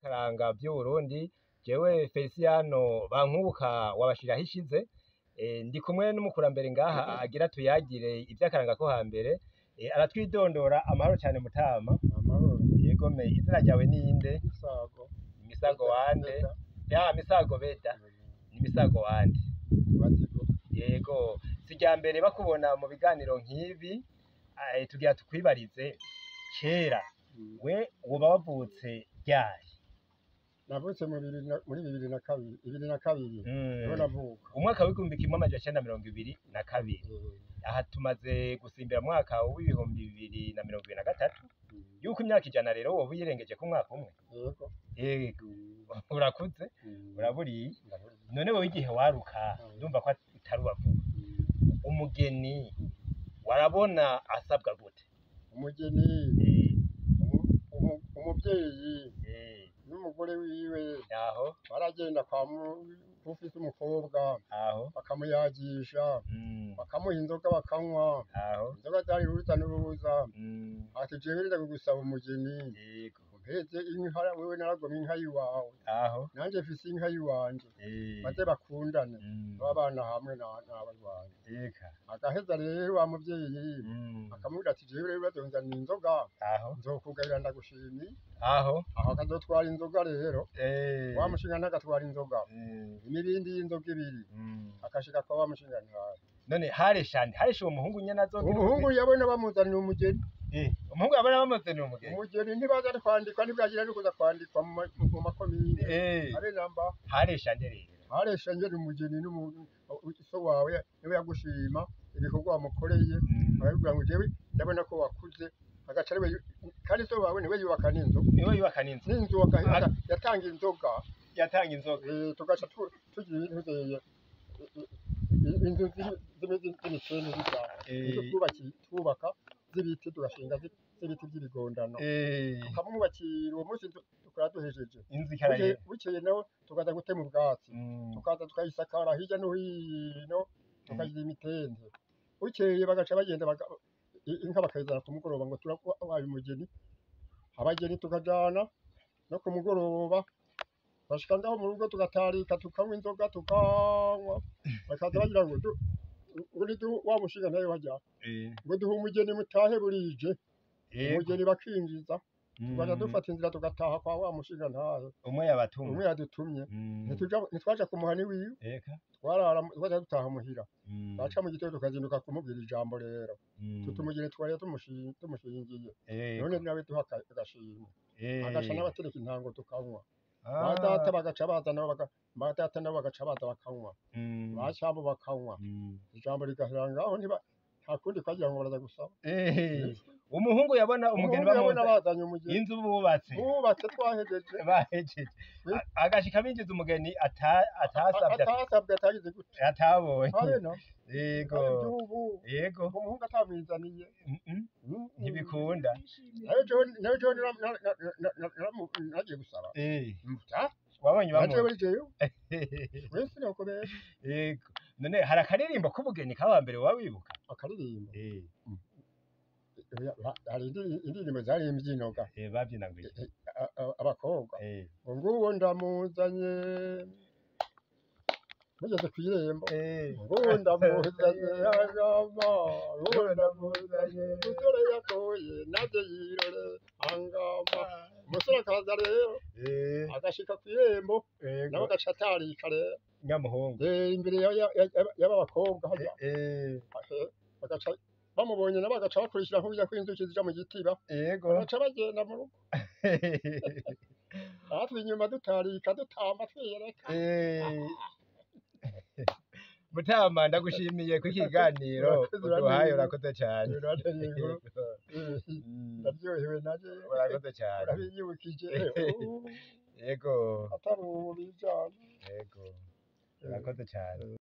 karanga vy'Uburundi, jewe Feliciano Bankubuka wabashiraho ishize, ndi kumwe n'umukurambere ngaha agira tuyagire ivy'akaranga ko hambere, aratwidondora. Amahoro cane Mutama. Amahoro. Yego me, izina ryawe ninde? Misago. Misago wande? Ya Misago Beda. Ni Misago wande? Batigo. Yego, sirya mbere bakubona mu biganiro nk'ibi, tugira tukwibarize kera we woba wavutse ryari? Navutse muri 2002 niho navuka. Umwaka w'igihumbi kimwe amajana icenda na mirongo ibiri na kabiri. Aha tumaze gusimbira mwaka w'ibihumbi 2023. Yuko imyaka ijana rero woba uyirengeje ku mwaka umwe. Yego. Yego. Urakuze? Uraburiye? None wowe igihe waruka ndumva ko utarubavuga. Umugeni warabona asabwa gute? Umugeni umuvyeyi n'umugore wiwe aho baragenda kwa ufise umukobwa aho bakamuyagisha bakamuha inzoga bakanywa aho inzoga zari uruza n'uruza ati jewe nza kugusaba umugeni yego mpeze inka wewe naragomye inka yiwawe aho nanje mfise inka yiwanje maze bakundane babana hamwe n'abarwanyi eka agaheza rero wa muvyeyi akamubwira ati jewe rero bazonzanira inzoga aho nzokugaburira ndagushimiye aho akazotwara inzoga rero wa mushinga ntagatwara inzoga imirindi y'inzoga ibiri akashika kwa wa mushinga ntwara. None hareshe uwo muhungu nyene azogira umuhungu yabona bamuzanira umugeni umuhungu yabona bamuzanira umugeni ntibaza kwandikwa ntibwagira no kuza kwandikwa mu makomine are namba hareshe rero hareshe ngene umugeni so wawe niwe yagushima ibikorwa wamukoreye arabwira ngo jewe ndabona ko wakuze agaca ariwe kandi so wawe niwe yubaka n'inzu n'inzu yatanga inzoga tugaca tugira ibintu inzu z'imisenyi twubaka z'ibiti tugashinga z'ibiti by'ibigondano tukamwubakira uwo munsi tukora duhejeje bukeye naho tukaza gutema ubwatsi tukaza tukayisakara hirya no hino tukagira imitende bukeye bagaca bagenda inka bakayizana ku mugoroba ngo turabaye umugeni abageni tukajana no ku mugoroba bashika ngaho mu rugo tugatarika tukanywa inzoga tukanywa bakaza bagira ngo uri wa mushinga nayo wajya ngo duhe umugeni mutahe burije umugeni bakinjiza tugaca dufata inzira tugataha kwa wa mushinga ntahe umwe yadutumye ntitwaja kumuha ni wiwe twaja dutaha muhira baca mu gitondo tukazinduka kumubwira ijambo rero tutumugeni twari tumushingiye none nawe duha agashimwe agaca n'abatereka intango tukanywa badata bagaca baza nabo badata nabo bagaca baza bakanywa bashambo bakanywa ijambo rigahera ngaho nta kundi kwagira ngo baraza gusaba umuhungu yabona umugeni bazanye umugeni inzu bubatse bahejeje agashika binjiza umugeni atasabwe atagize gute atabonye yego yego umuhungu atamwizaniye ntibikunda nayo nagiye gusaba wabonye bamujeyo wese nako bere yego none hari akaririmbo k'ubugeni kawa mbere wa wibuka akaririmbo hari indirimbo zari imbyinoga babyina ngo abakobwa ngo uwo ndamuzanye mugeze kwirembo ngo ndamuzanye agama ngo ndamuzanye musore yakoye naje yirore angama musore akaza rero agashika kwirembo nawe agacatarika rero nyamuhungu imbere y'abakobwa hajya bagaca bamubonye nabo bagaca bakurikira nk'ubijya kw'inzuki zija mu gitiba bagaca bagenda mu rugo natwe inyuma dutarika dutamba twiyereka. Mutama ndagushimiye ku kiganiro uduhaye urakoze cyane ndaryohewe naje urakoze cyane urabinyibukije yego atari ubu bijana yego urakoze cyane.